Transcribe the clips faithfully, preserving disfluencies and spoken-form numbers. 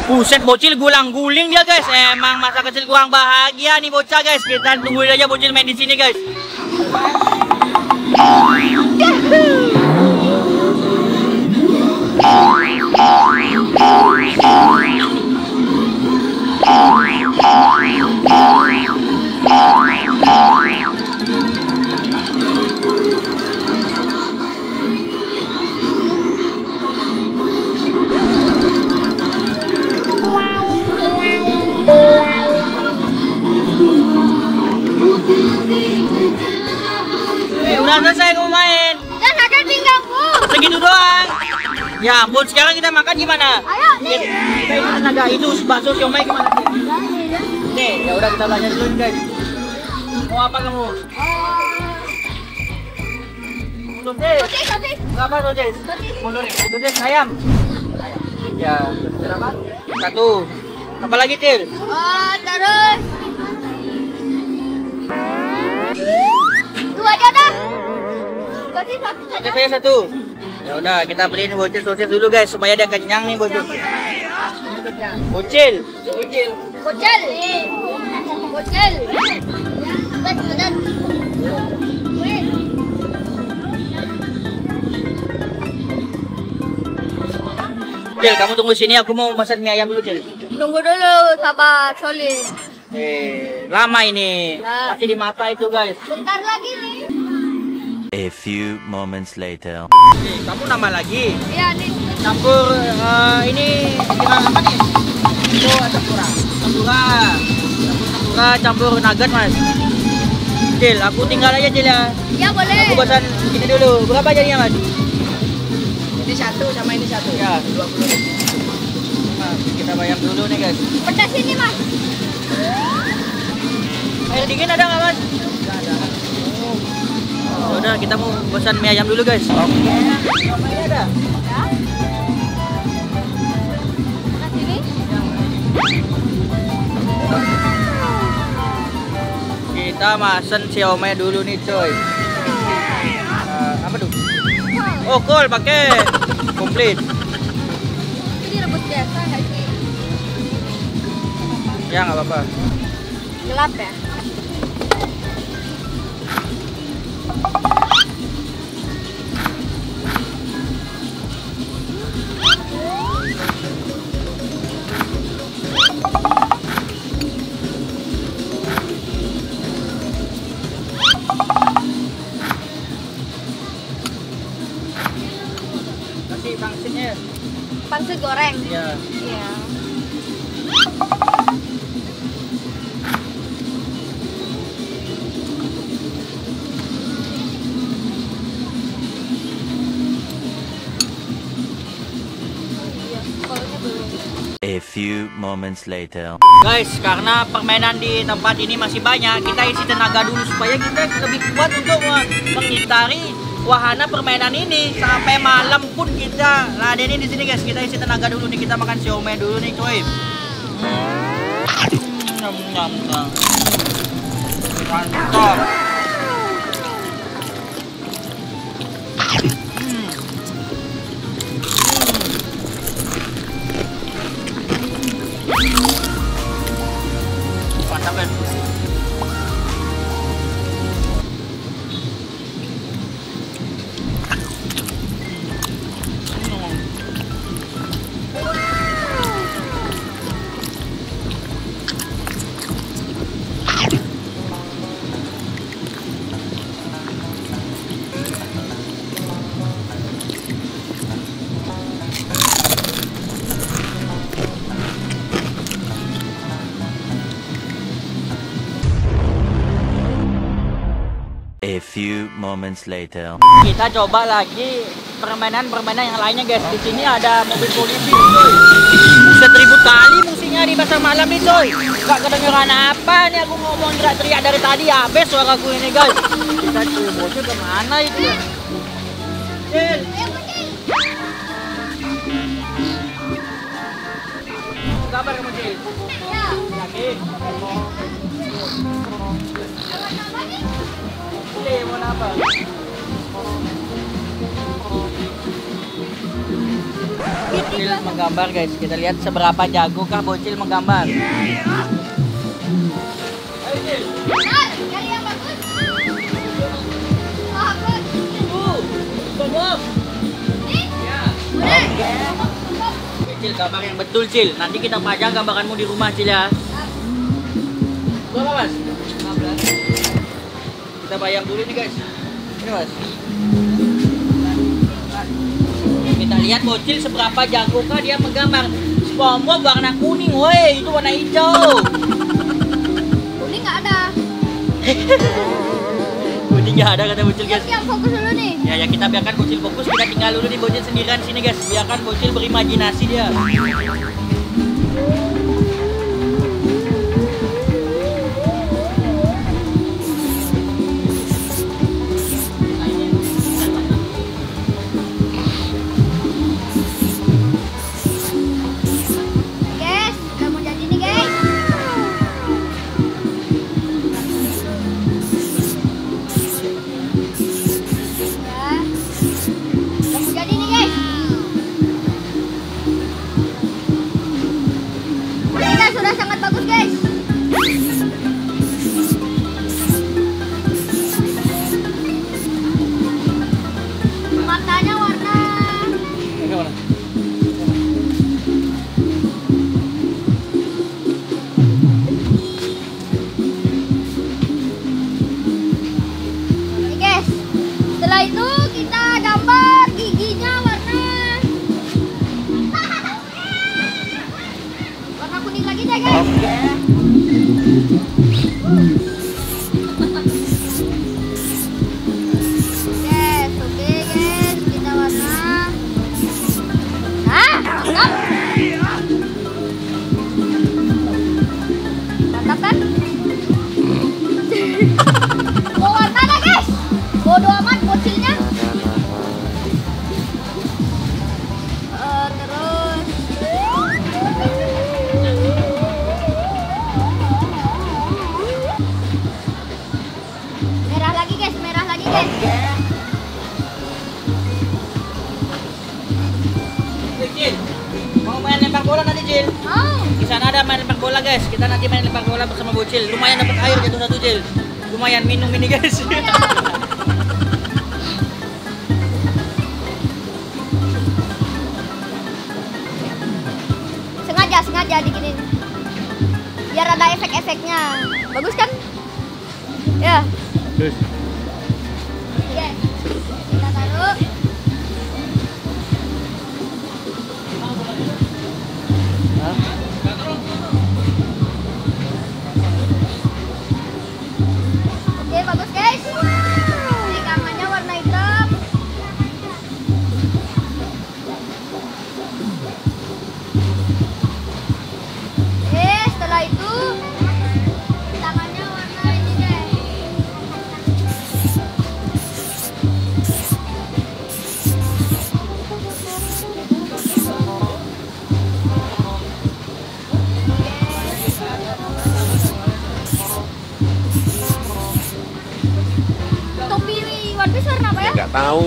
Buset bocil gulang-guling dia guys. Emang masa kecil kurang bahagia nih bocah guys. Kita tungguin aja bocil main di sini guys. Udah selesai kamu main. Dan ada tinggal bu. Segitu doang. Ya ampun, sekarang kita makan gimana? Ayo nih. Kita itu tenaga itu bakso siomay gimana? Nih, ya udah kita belajar dulu guys. Mau apa kamu? Sosis. Sosis, sosis. Berapa sosis? Sosis. Mundur. Sosis ayam. Ya, sosis apa? Satu. Apa lagi Til? Oh, terus. Dua aja dah. Sosis, sosis aja. Sosis saya satu. Ya udah, kita beliin bocil sosis dulu guys supaya dia kenyang nih bocil. Bocil. Bocil. Bocil. Bocil. Dan, dan. Cil, kamu tunggu sini, aku mau pesan mie ayam dulu, Cil. Tunggu dulu, sabar, solid. Eh, lama ini. Nah. Masih di mata itu, guys. Bentar lagi nih. A few moments later. Eh, kamu nambah lagi. Iya nih. Campur eh, ini dengan apa nih? Itu tempura. Tempura. Campur tempura, campur nugget, Mas. Cil, aku tinggal aja, Cil ya. Iya boleh. Aku pesan ini dulu. Berapa jadinya, Mas? Ini satu sama ini satu. Ya, dua puluh. Nah, kita bayar dulu nih, guys. Pedas ini mas. Air dingin ada nggak, Mas? Enggak ada. Oh, udah, kita mau pesan mie ayam dulu, guys. Oke. Namanya ada? Ya. Pedas ini. Kita masen siomay dulu nih, coy. Uh, apa tuh? Oh, kol pakai komplit. Ini rebus biasa nggak sih? Ya nggak apa-apa. Gelap ya. Kasih pangsitnya. Pangsit goreng. Ya. Iya. A few moments later. Guys, karena permainan di tempat ini masih banyak, kita isi tenaga dulu supaya kita lebih kuat untuk mengitari wahana permainan ini sampai malam pun kita ladenin di sini guys. Kita isi tenaga dulu nih, kita makan siomay dulu nih, coy. Nyam nyam nyam. Mantap. Mantap kan? A few moments later. Kita coba lagi permainan-permainan yang lainnya guys. Di sini ada mobil polisi, coy. Buset, ribut kali musiknya di pasar malam nih, coy. Gak kedengeran apa nih, aku ngomong teriak-teriak dari tadi, habis suaraku ini guys. Kita cuy, bocil kemana itu ya? Cil. Kabar kamu, Cil? Yakin? Cil, mau apa? Bocil menggambar guys. Kita lihat seberapa jago kah Bocil menggambar. Benar, cari yang bagus. Bagus. Bob. Nih. Ya. Boleh. Cil, gambar yang betul Cil. Nanti kita pajang gambaranmu di rumah Cil ya. Berapa mas? lima belas. Kita bayar dulu nih guys. Ini mas. Kita lihat Bocil seberapa jago kah dia menggambar. SpongeBob warna kuning, woi itu warna hijau. Kuning nggak ada. Kuning nggak ada kata Bocil guys. Tapi yang fokus dulu nih. Ya ya kita biarkan Bocil fokus. Kita tinggal dulu nih Bocil sendirian sini guys. Biarkan Bocil berimajinasi dia. Guys, udah mau jadi nih guys. Ya. Udah mau jadi nih guys. Kita sudah sangat bagus guys. Matanya warna Nih guys, setelah itu kita gambar giginya warna warna kuning lagi deh guys. Yes, oke guys, kita warna. Nah, mantap. Mantap kan? Mau warna dah guys. Bodo amat bocilnya. Eh, terus merah lagi guys, merah lagi guys. Cil, mau main lempar bola nanti Cil? Mau. Di sana ada main lempar bola guys. Kita nanti main lempar bola bersama Bocil. Lumayan dapat air jatuh satu Cil. Lumayan minum ini guys. Sengaja, sengaja diginin. Biar ada efek-efeknya. Bagus kan? Ya. Terus. Oke. Kita taruh. Oke, bagus guys. Ini tangannya warna hitam. Eh, setelah itu tangannya warna ini deh. Topi One Piece warna apa ya? Nggak tahu.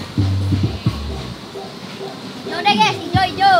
Ya udah guys, hijau hijau.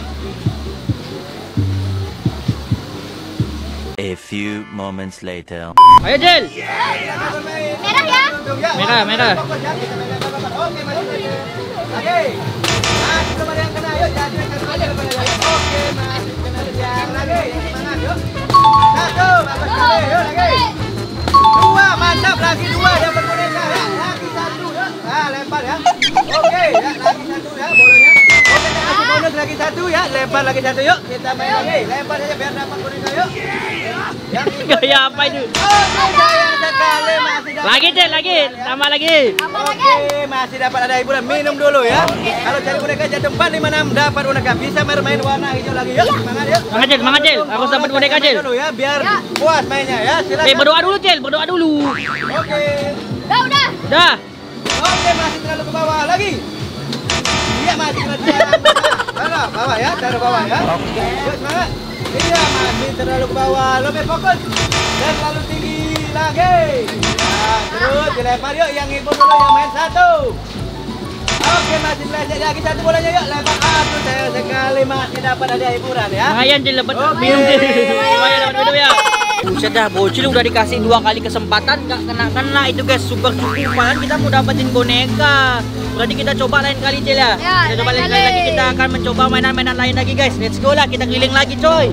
A few moments later. Ayo Cil. Merah ya? Merah, merah. Oke, maju. Oke. Mas, belum ada yang kena. Yuk, jadi yang kena aja kepada saya. Oke, Mas. Kena yang lagi. Semangat, yuk. Satu, bagus sekali. Yuk, lagi. Dua, mantap. Lagi dua. Dapat boneka, ya. Lagi satu, yuk. Ah, lempar, ya. Oke, ya. Lagi satu, ya. Bolanya. Oke, kita kasih bonus lagi satu, ya. Lempar lagi satu, yuk. Kita main lagi. Lempar saja biar dapat boneka, yuk. Yang Gaya apa itu? Oh, sayang sekali. Masih dapat. Lagi Cil, lagi. Tambah lagi. Apa lagi? Oke, masih dapat ada hiburan. Minum dulu ya. Kalau cari boneka jatuh empat lima enam dapat boneka. Bisa bermain warna hijau lagi yuk. Semangat yuk. Semangat Cil, semangat Cil. Harus dapat boneka Main Cil. dulu ya, biar Ya. puas mainnya ya. Eh Silakan. berdoa dulu Cil, berdoa dulu. Oke. Udah, udah. Dah. Oke, masih terlalu ke bawah lagi. Iya, masih terlalu taruh bawah ya, taruh bawah ya. Yuk semangat. Iya, masih terlalu ke bawah. Lebih fokus. Dan terlalu tinggi lagi. Nah, terus dilempar yuk. Yang ibu dulu yang main satu. Oke, masih belajar lagi satu bolanya yuk. Lempar. Aduh, sayang sekali masih dapat ada hiburan ya. Lumayan dia dapat Oke. minum dia. Lumayan dapat minum ya. Buset dah, bocil udah dikasih dua kali kesempatan nggak kena-kena itu guys, super cukup. Padahal kita mau dapetin boneka. Berarti kita coba lain kali Cil ya. Ya, Kita coba lain lain kali kali. lagi, kita akan mencoba mainan-mainan lain lagi guys. Let's go lah, kita keliling lagi coy.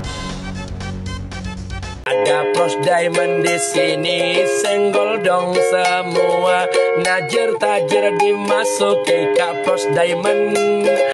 Ada pros diamond di sini, senggol dong semua. Najer tajer dimasuki ke pros diamond.